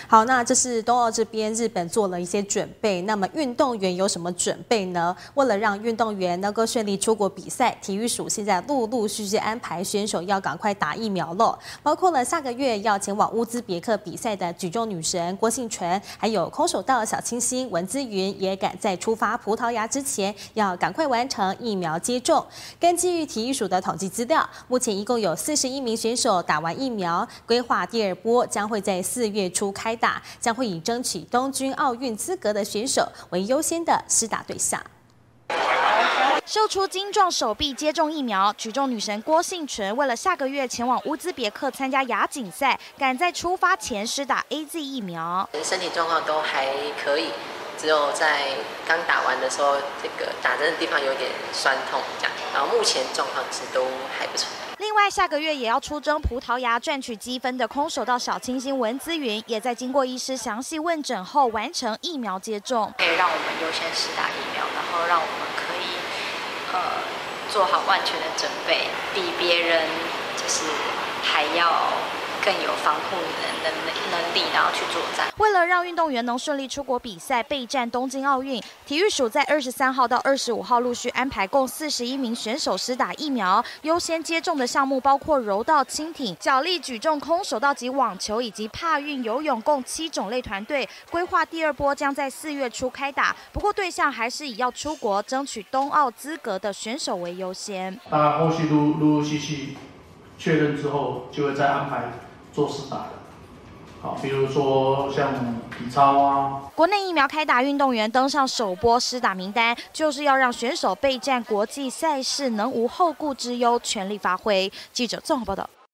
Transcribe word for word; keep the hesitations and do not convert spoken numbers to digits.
好，那这是冬奥这边日本做了一些准备，那么运动员有什么准备呢？为了让运动员能够顺利出国比赛，体育署现在陆陆续续安排选手要赶快打疫苗了，包括了下个月要前往乌兹别克比赛的举重女神郭婞淳，还有空手道小清新文姿云，也赶在出发葡萄牙之前要赶快完成疫苗接种。根据体育署的统计资料，目前一共有四十一名选手打完疫苗，规划第二波将会在四月初开打，将会以争取东京奥运资格的选手为优先的施打对象。 秀出精壮手臂接种疫苗，举重女神郭婞淳为了下个月前往乌兹别克参加亚锦赛，赶在出发前施打 A Z 疫苗。 身体状况都还可以，只有在刚打完的时候，这个打针的地方有点酸痛这样，然后目前状况是都还不错。 另外，下个月也要出征葡萄牙赚取积分的空手道小清新文姿云，也在经过医师详细问诊后完成疫苗接种， 可以让我们优先施打疫苗，然后让我们可以呃做好万全的准备，比别人就是还要更有防护能能能力，然后去作战。 为了让运动员能顺利出国比赛，备战东京奥运，体育署在二十三号到二十五号陆续安排共四十一名选手施打疫苗。优先接种的项目包括柔道、轻艇、角力、举重、空手道及网球，以及帕运、游泳，共七种类团队。规划第二波将在四月初开打，不过对象还是以要出国争取冬奥资格的选手为优先。 当然，后续陆陆陆续续确认之后，就会再安排做施打的。好，比如说像体操啊。 国内疫苗开打，运动员登上首波施打名单，就是要让选手备战国际赛事能无后顾之忧，全力发挥。记者综合报道。